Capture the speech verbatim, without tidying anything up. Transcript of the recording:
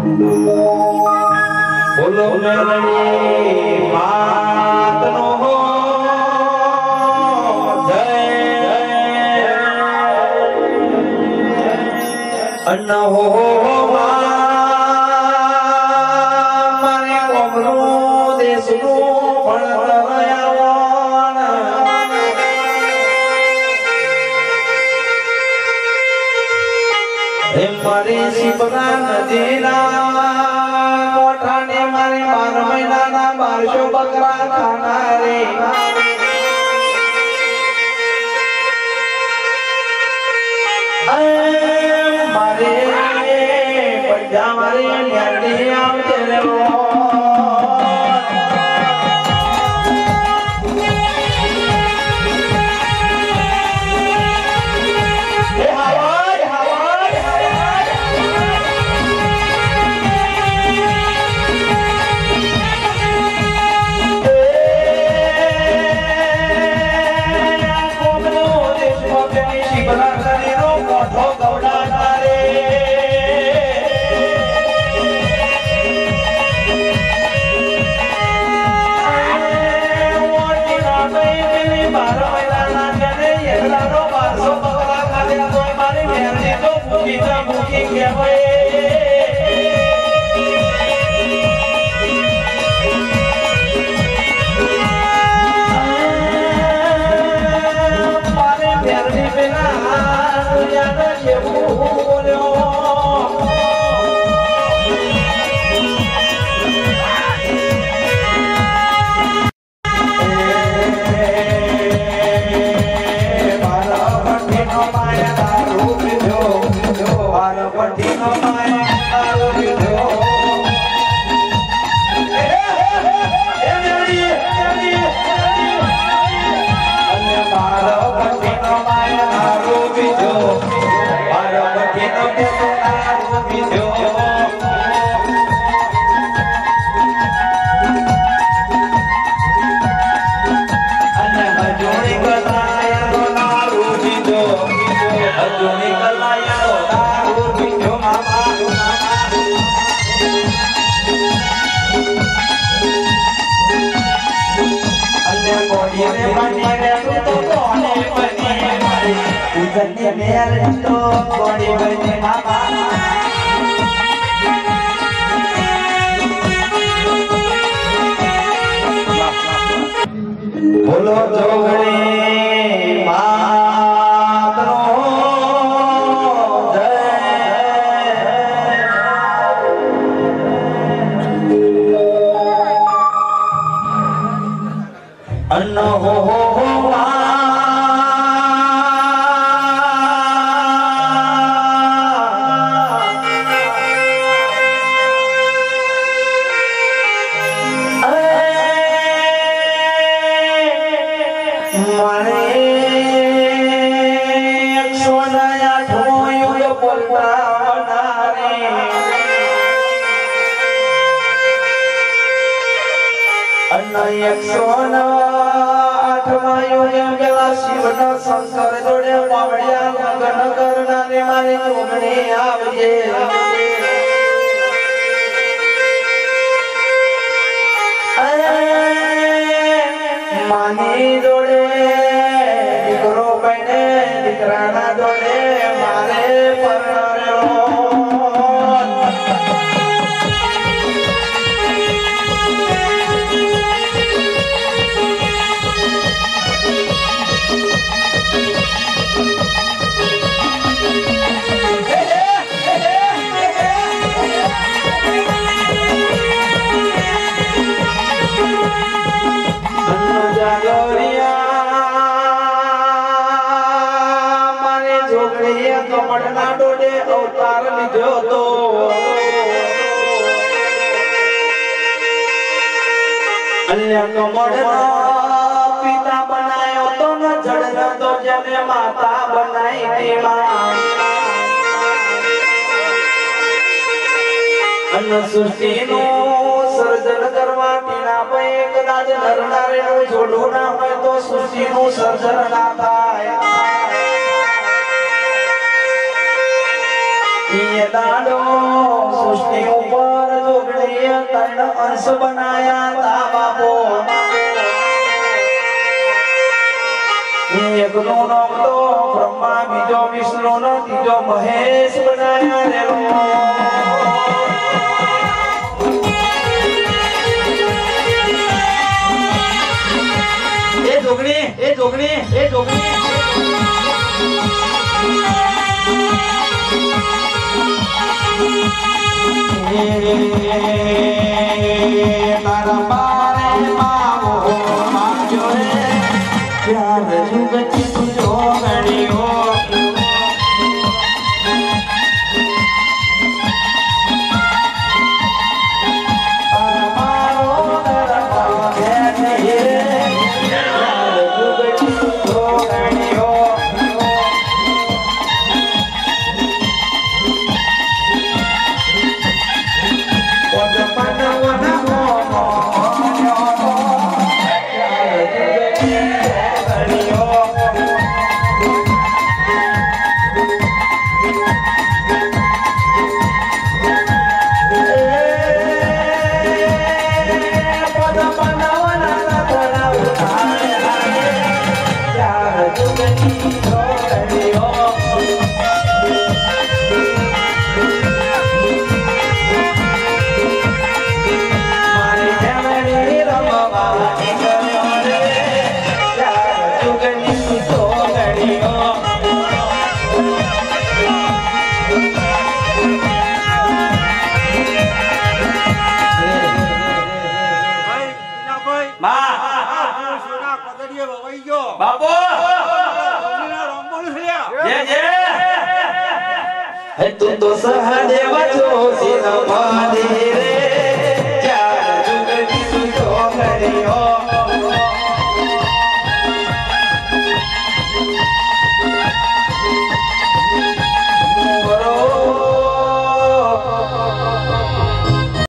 બોલો મેલડી માતનો હો જય અન્ન હો મારે કોમનું દેશનું ભણતર હે મારી શિવના નદીના મોઠાને મારે બાર મહિનાના બારસો બકરા ખાના રે મારે બધા મારી ન્યાદી આવતે રે બોલો જોગણી માતનો જય અન્ન હો હો હો શંકર જોડે પાવડિયા લગ્ન કરનારી મારી જોગણી આવજે માની જોડે દીકરો બને દીકરાના જોડે મારે પરણ્યો અવતાર લીધો તો અન્ય કમળનો પિતા બનાયો તો ન જડ તો જેને માતા બનાઈ તેમાં અન્ન સૃષ્ટિનું સર્જન કરવા પીના પૈ કદાચ નર નારીનું જોડું ના હોય તો સૃષ્ટિનું સર્જન ના થાય દાડો સૃષ્ટિ ઉપર ત્રણ અંશ બનાયા તા બાપો એકનું નામ તો બ્રહ્મા બીજો વિષ્ણુ નો ત્રીજો મહેશ બનાયા રેલો એ જોગણી એ જોગણી એ જોગણી તારા બારે માવો માજો રે પ્યાર જુગતી તુજો ગણ્યો તું તો સહદેવ છો સિંહ